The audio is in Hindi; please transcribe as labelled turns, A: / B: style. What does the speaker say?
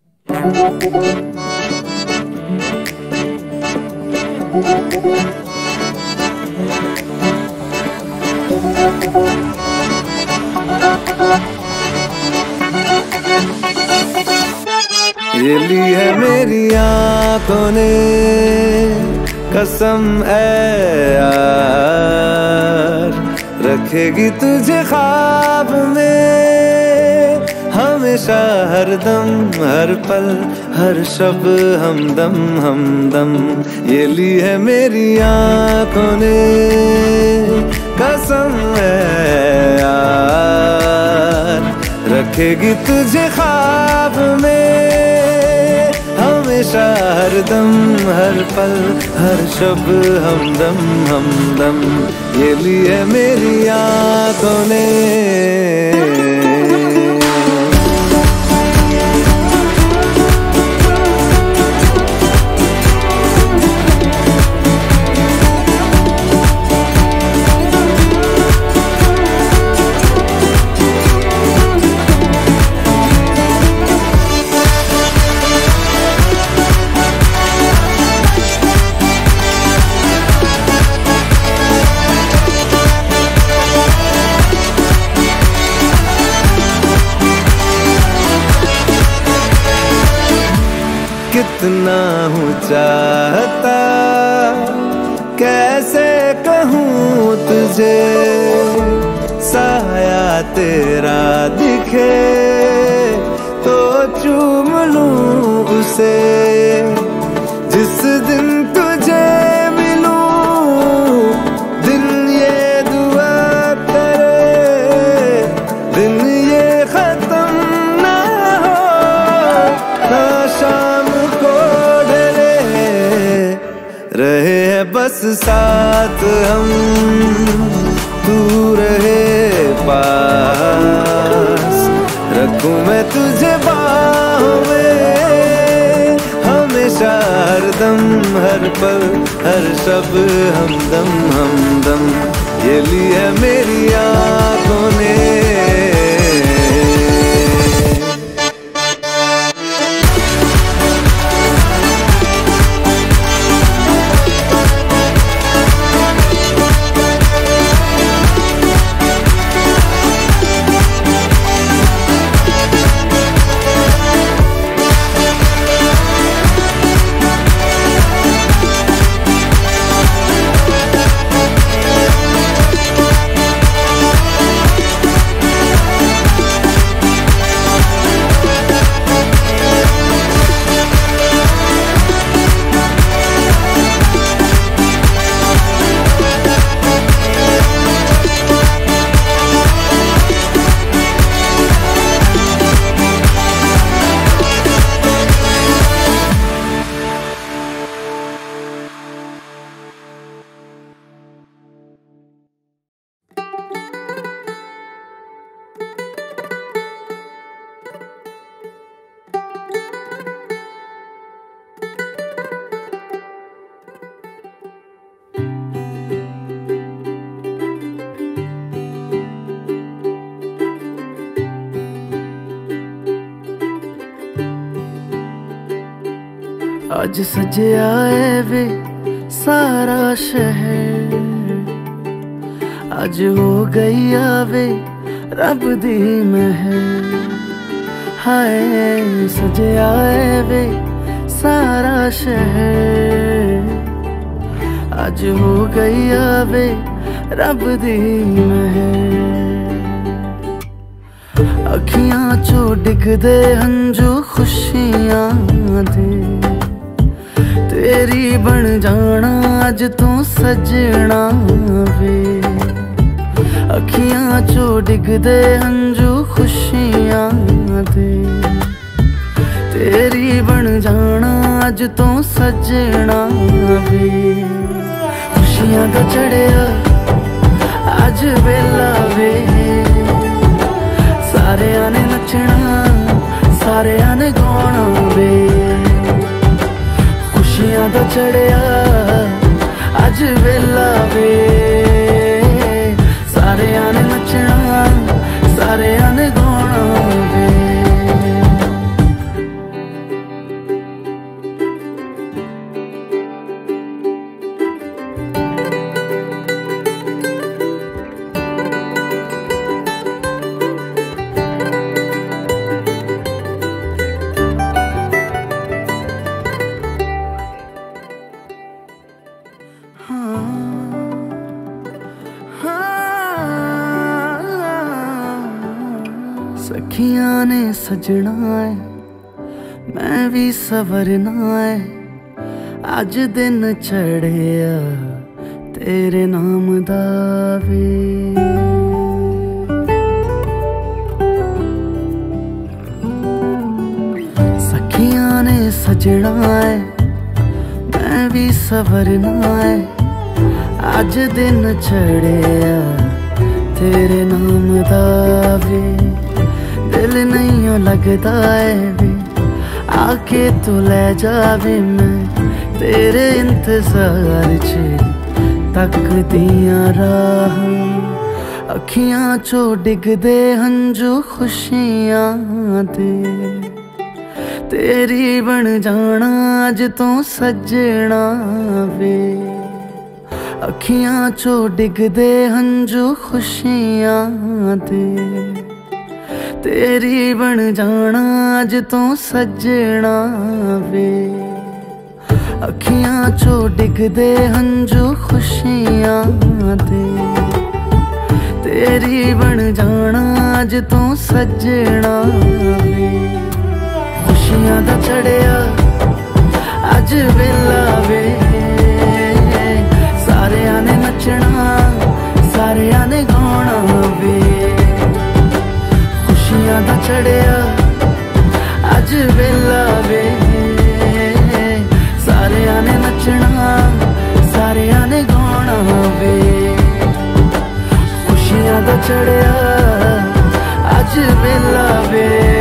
A: ये ली है मेरी आंखों ने कसम ऐ यार, रखेगी तुझे ख्वाब में हमेशा, हर दम हर पल हर शब हमदम हमदम। ये ली है मेरी आंखों ने कसम है यार, रखेगी तुझे ख्वाब में हमेशा, हर दम हर पल हर शब हमदम हमदम। ये ली है मेरी आंखों ने। कितना हूँ चाहता कैसे कहूँ तुझे, साया तेरा दिखे तो चूम लूँ उसे। जिस दिन तुझे मिलूं दिन ये दुआ करे, दिन ये खत्म ना हो ना शाम रहे है बस साथ हम, तू रहे पास, रखूं मैं तुझे बाहों में हमेशा, हर दम हर पल हर शब हमदम हमदम। ये ली है मेरी आंखों ने।
B: आज सजया है वे सारा शहर, आज हो गई आवे रब दी महर। हाय सजया है वे सारा शहर, आज हो गई आवे रब दी महर। अखियां चो डिगदे हंजू खुशियां दे, तेरी बन जाना अज तू सजना वे। अखियां चो डिगदे हंजू खुशियां दे, तेरी बन जाना अज तू सजना वे। खुशियां दा चढ़िया अज वेला वे, सारेयां ने नचना सारेयां ने गाना वे। खुशियां दा चढ़िया अज वेला वे, सारेयां ने नचना सारेयां ने गाना वे। सखियां ने सजना है मैं भी सवरना है अज दिन चढ़िया तेरे नाम दा वे। सखियां ने सजना है मैं भी सवरना है अज दिन चढ़िया तेरे नाम दा वे। दिल नहीं लगता है वे आके तू ले जावे मैं तेरे इंतजार च तक दियां राह। अखियां चो डिगदे हंजू खुशियां दे तेरी बन जाना अज तो सजना वे। अखियां चो डिगदे हंजू खुशियां दे तेरी बन जाना अज तो सजना वे। अखियां चो डिगदे हंजू खुशियां दे तेरी बन जाना अज तो सजना वे। खुशियां दा चढ़िया अज वेला वे सारियां ने नचना सारियां ने गाना वे। खुशियां दा चढ़िया अज वेला वे सारियां ने नचना सारियां ने गाना वे। खुशियां दा चढ़िया अज वेला वे